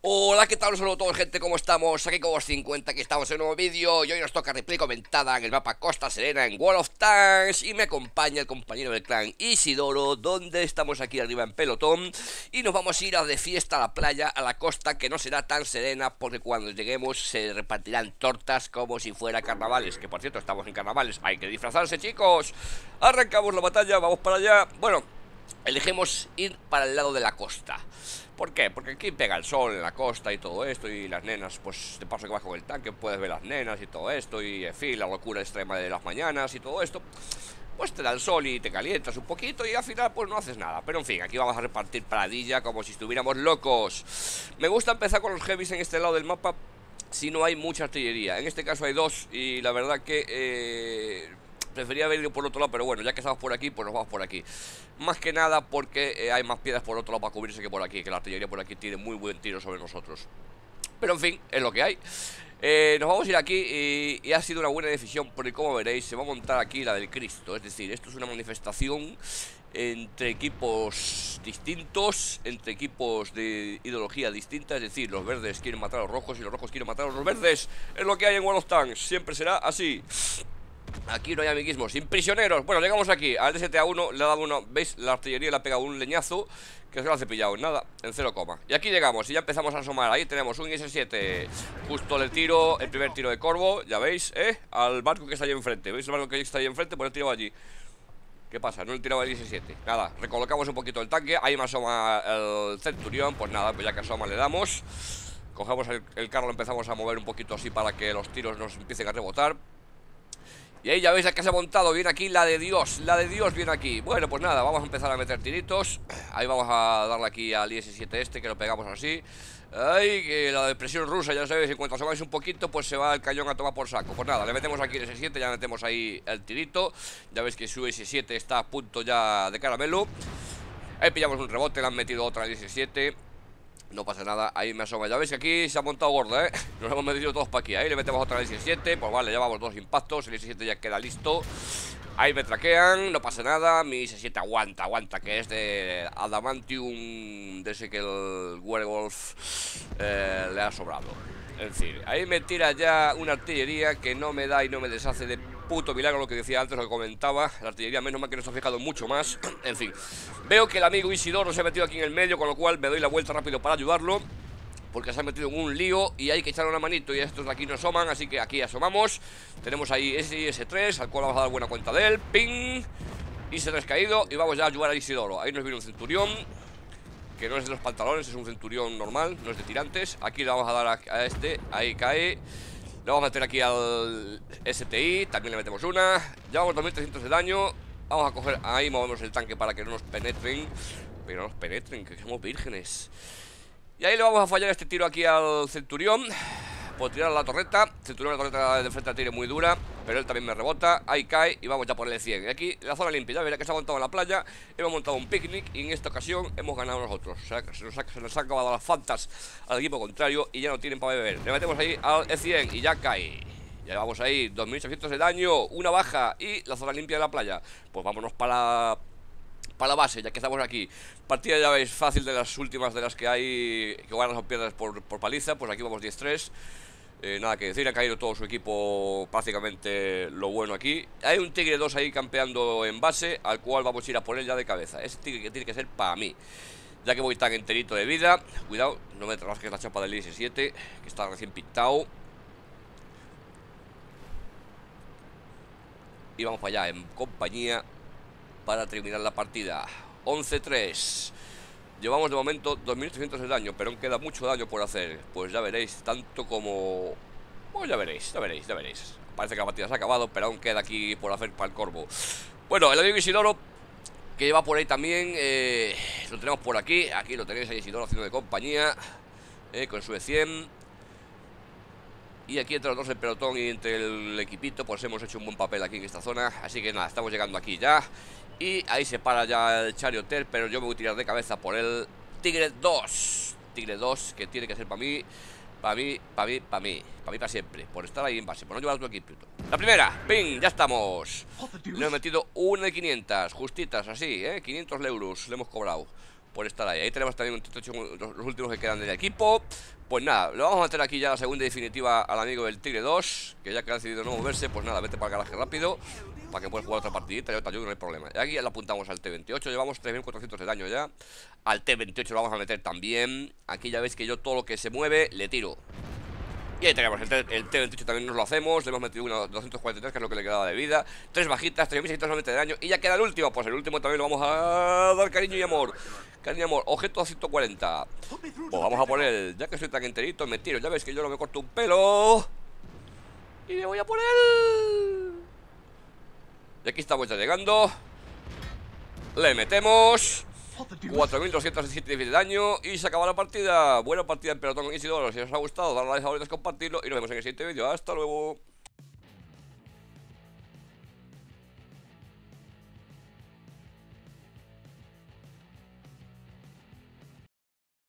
Hola, ¿qué tal? Un saludo a todos, gente, ¿cómo estamos? Aquí como 50, aquí estamos en un nuevo vídeo. Y hoy nos toca replay comentada en el mapa Costa Serena en World of Tanks. Y me acompaña el compañero del clan Isidoro, donde estamos aquí arriba en pelotón. Y nos vamos a ir de fiesta a la playa, a la costa, que no será tan serena, porque cuando lleguemos se repartirán tortas como si fuera carnavales. Que por cierto, estamos en carnavales, hay que disfrazarse, chicos. Arrancamos la batalla, vamos para allá. Bueno, elegimos ir para el lado de la costa. ¿Por qué? Porque aquí pega el sol en la costa y todo esto. Y las nenas, pues de paso que vas con el tanque puedes ver las nenas y todo esto. Y en fin, la locura extrema de las mañanas y todo esto. Pues te da el sol y te calientas un poquito y al final pues no haces nada. Pero en fin, aquí vamos a repartir pradilla como si estuviéramos locos. Me gusta empezar con los heavies en este lado del mapa si no hay mucha artillería. En este caso hay dos y la verdad que prefería haber ido por otro lado, pero bueno, ya que estamos por aquí, pues nos vamos por aquí. Más que nada porque hay más piedras por otro lado para cubrirse que por aquí, que la artillería por aquí tiene muy buen tiro sobre nosotros. Pero en fin, es lo que hay. Nos vamos a ir aquí y ha sido una buena decisión porque, como veréis, se va a montar aquí la del Cristo. Es decir, esto es una manifestación entre equipos distintos, entre equipos de ideología distinta. Es decir, los verdes quieren matar a los rojos y los rojos quieren matar a los verdes. Es lo que hay en World of Tanks, siempre será así. Aquí no hay amiguismo, sin prisioneros. Bueno, llegamos aquí, al DSTA-1 le ha dado uno. ¿Veis? La artillería le ha pegado un leñazo que se lo ha cepillado en nada, en 0, y aquí llegamos y ya empezamos a asomar. Ahí tenemos un IS-7. Justo el tiro, el primer tiro de Corvo, ya veis, al barco que está ahí enfrente. ¿Veis el barco que está ahí enfrente? Pues he tirado allí. ¿Qué pasa? No he tirado el IS-7. Nada, recolocamos un poquito el tanque. Ahí me asoma el Centurión. Pues nada, pues ya que asoma le damos. Cogemos el carro, lo empezamos a mover un poquito así para que los tiros nos empiecen a rebotar. Y ahí ya veis la que se ha montado, viene aquí la de Dios viene aquí. Bueno, pues nada, vamos a empezar a meter tiritos. Ahí vamos a darle aquí al IS-7 este, que lo pegamos así. Ay, que la depresión rusa, ya sabéis, en cuanto asomáis un poquito, pues se va el cañón a tomar por saco. Pues nada, le metemos aquí el IS-7, ya metemos ahí el tirito. Ya veis que su IS-7 está a punto ya de caramelo. Ahí pillamos un rebote, le han metido otra al IS-7. No pasa nada, ahí me asoma. Ya veis que aquí se ha montado gordo, nos hemos metido todos para aquí. Ahí le metemos otra vez IS-7. Pues vale, llevamos dos impactos. El IS-7 ya queda listo. Ahí me traquean, no pasa nada. Mi IS-7 aguanta, que es de Adamantium, de ese que el Werewolf le ha sobrado. En fin, ahí me tira ya una artillería que no me da y no me deshace de puto milagro. Lo que decía antes, lo que comentaba. La artillería, menos mal que no se ha fijado mucho más. En fin, veo que el amigo Isidoro se ha metido aquí en el medio, con lo cual me doy la vuelta rápido para ayudarlo, porque se ha metido en un lío y hay que echarle una manito. Y estos de aquí no asoman, así que aquí asomamos. Tenemos ahí ese IS-3, al cual vamos a dar buena cuenta de él. Ping, IS-3 caído y vamos ya a ayudar a Isidoro. Ahí nos viene un centurión, que no es de los pantalones, es un centurión normal, no es de tirantes. Aquí le vamos a dar a este, ahí cae. Le vamos a meter aquí al STI, también le metemos una. Llevamos 2300 de daño. Vamos a coger, ahí movemos el tanque para que no nos penetren. Pero no nos penetren, que somos vírgenes. Y ahí le vamos a fallar este tiro aquí al centurión por tirar a la torreta. Centurión, la torreta de frente la tiene muy dura, pero él también me rebota. Ahí cae y vamos ya por el 100. Y aquí la zona limpia, ya verá que se ha montado en la playa. Hemos montado un picnic y en esta ocasión hemos ganado nosotros. O sea, se nos han acabado las faltas al equipo contrario y ya no tienen para beber. Le metemos ahí al E100 y ya cae. Ya llevamos ahí 2800 de daño, una baja y la zona limpia de la playa. Pues vámonos para la base, ya que estamos aquí. Partida, ya veis, fácil, de las últimas de las que hay, que ganas o pierdas por paliza. Pues aquí vamos 10-3. Nada que decir, ha caído todo su equipo, prácticamente lo bueno aquí. Hay un Tigre 2 ahí campeando en base, al cual vamos a ir a poner ya de cabeza. Ese Tigre que tiene que ser para mí, ya que voy tan enterito de vida. Cuidado, no me rasques la chapa del IS-7, que está recién pintado. Y vamos para allá en compañía para terminar la partida. 11-3. Llevamos de momento 2300 de daño, pero aún queda mucho daño por hacer. Pues ya veréis, tanto como... Pues ya veréis. Parece que la partida se ha acabado, pero aún queda aquí por hacer para el Corvo. Bueno, el amigo Isidoro, que lleva por ahí también, lo tenemos por aquí. Aquí lo tenéis, ahí Isidoro haciendo de compañía, con su E100. Y aquí entre los dos, el pelotón y entre el equipito, pues hemos hecho un buen papel aquí en esta zona. Así que nada, estamos llegando aquí ya. Y ahí se para ya el Charioter, pero yo me voy a tirar de cabeza por el Tigre 2. Tigre 2, que tiene que ser para mí, para siempre, por estar ahí en base, por no llevar a tu equipo. La primera, ping, ya estamos. Le hemos metido una de 500, justitas así, 500 euros le hemos cobrado por estar ahí. Ahí tenemos también los últimos que quedan del equipo. Pues nada, le vamos a meter aquí ya la segunda y definitiva al amigo del Tigre 2, que ya que ha decidido no moverse, pues nada, vete para el garaje rápido, para que puedas jugar otra partidita. Yo te ayudo, no hay problema. Y aquí ya le apuntamos al T28, llevamos 3400 de daño ya. Al T28 lo vamos a meter también. Aquí ya veis que yo todo lo que se mueve le tiro. Y ahí tenemos el T28 también nos lo hacemos. Le hemos metido una 243, que es lo que le quedaba de vida. 3 bajitas, 3690 de daño. Y ya queda el último, pues el último también lo vamos a dar cariño y amor. Cariño y amor, objeto a 140. Pues vamos a poner, ya que soy tan enterito, me tiro. Ya veis que yo no me corto un pelo. Y me voy a poner. Y aquí estamos ya llegando. Le metemos 4217 de daño y se acaba la partida. Buena partida en pelotón, Isidoro. Si os ha gustado, darle a like, favoritos, compartirlo y nos vemos en el siguiente vídeo. Hasta luego.